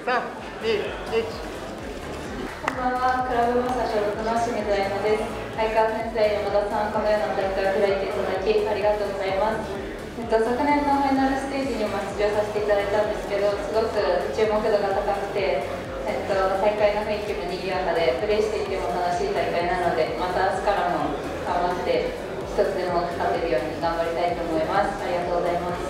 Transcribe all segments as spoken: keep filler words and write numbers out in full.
さん、に、いち。 こんばんは、クラブマサ所属の清水彩乃です。相川先生、山田さん、このような大会を開いていただきありがとうございます。えっと、昨年のファイナルステージにも出場させていただいたんですけど、すごく注目度が高くて、えっと、大会の雰囲気も賑やかで、プレーしていても楽しい大会なので、また明日からも頑張って一つでも勝てるように頑張りたいと思います。ありがとうございます。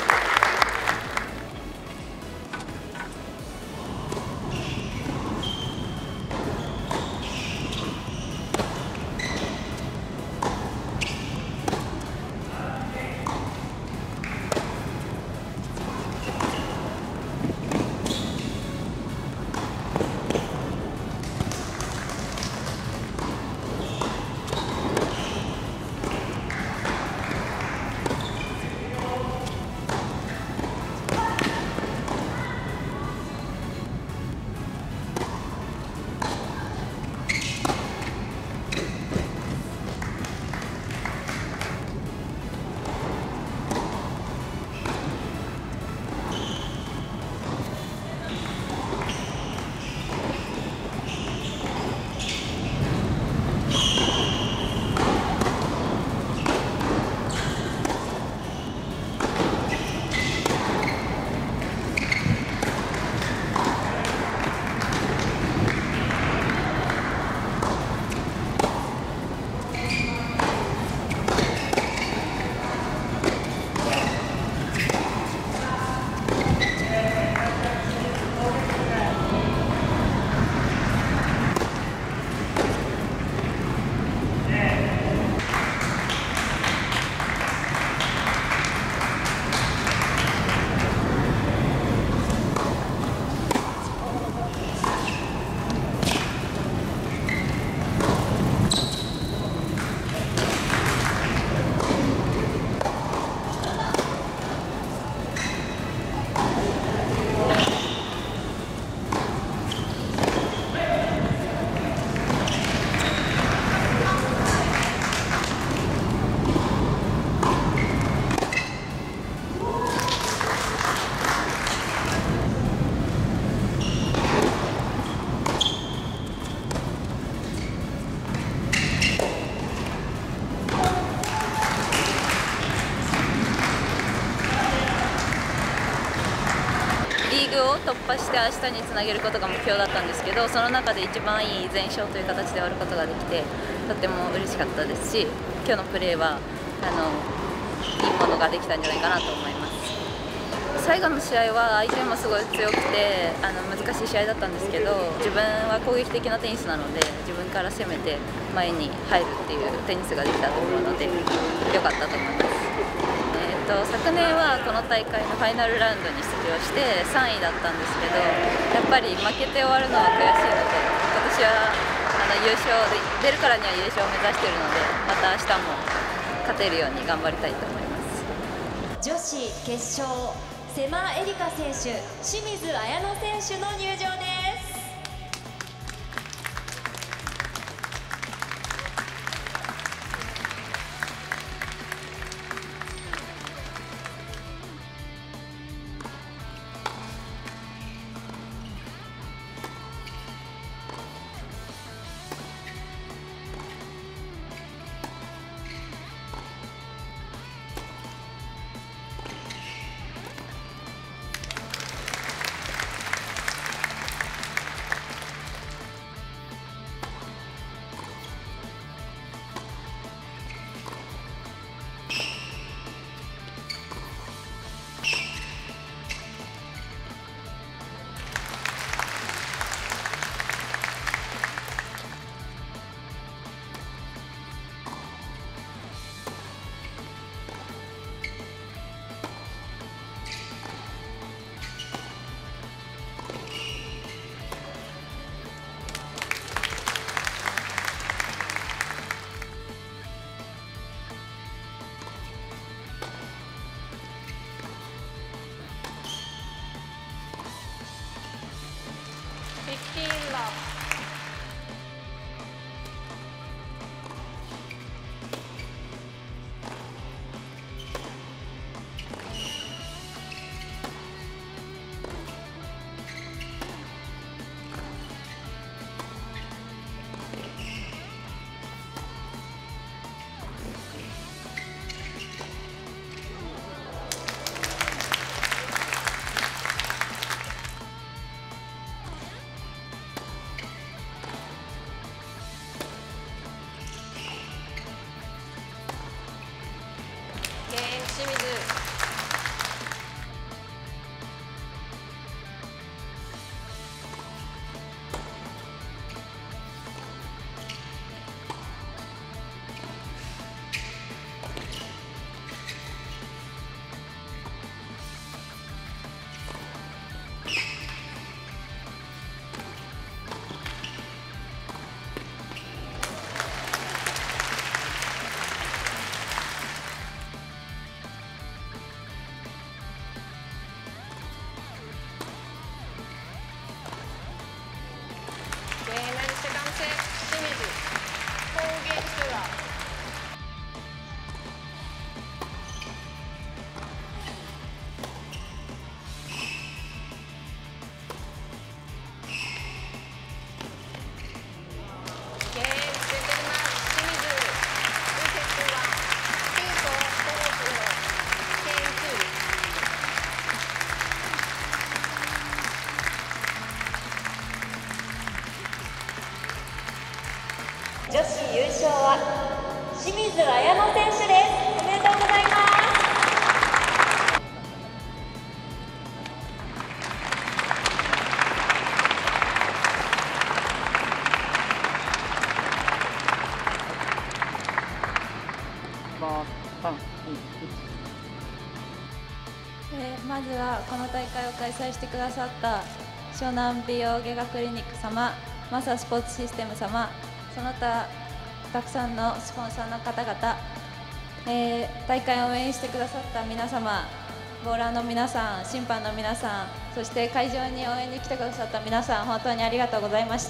リーグを突破して明日につなげることが目標だったんですけど、その中で一番いい全勝という形で終わることができて、とっても嬉しかったですし、今日のプレーはあのいいものができたんじゃないかなと思います。最後の試合は相手もすごい強くてあの難しい試合だったんですけど、自分は攻撃的なテニスなので自分から攻めて前に入るっていうテニスができたと思うので良かったと思います。えー、と昨年はこの大会のファイナルラウンドに出場してさんいだったんですけど、やっぱり負けて終わるのは悔しいので、今年はあの優勝で出るからには優勝を目指しているので、また明日も勝てるように頑張りたいと思います。 女子決勝、瀬間絵里香選手、清水彩乃選手の入場です。 清水彩乃選手です。おめでとうございます。 えーまずはこの大会を開催してくださった湘南美容外科クリニック様、マサスポーツシステム様、その他たくさんのスポンサーの方々、えー大会を応援してくださった皆様、ボーラーの皆さん、審判の皆さん、そして会場に応援に来てくださった皆さん、本当にありがとうございました。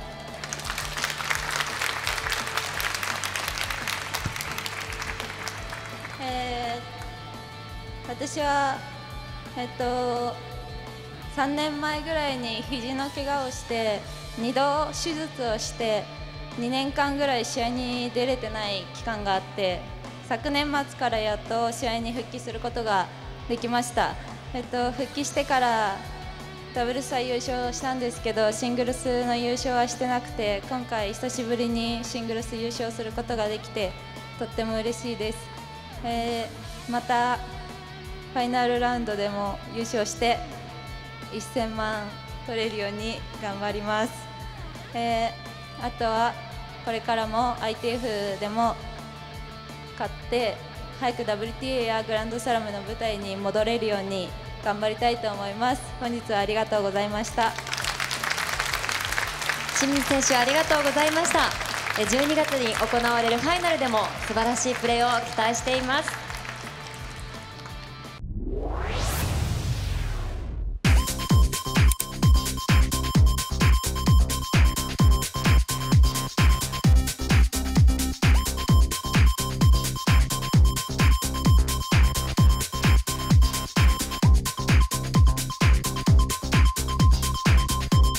えー私は、えっと、さんねんまえぐらいに肘の怪我をしてにど手術をしてにねんかんぐらい試合に出れてない期間があって、昨年末からやっと試合に復帰することができました。えっと、復帰してからダブルスは優勝したんですけど、シングルスの優勝はしてなくて、今回久しぶりにシングルス優勝することができてとっても嬉しいです。えーまたファイナルラウンドでも優勝してせんまん取れるように頑張ります。えー、あとはこれからも アイティーエフ でも勝って早く ダブリューティーエー やグランドスラムの舞台に戻れるように頑張りたいと思います。本日はありがとうございました。 清水選手ありがとうございました。じゅうにがつに行われるファイナルでも素晴らしいプレーを期待しています。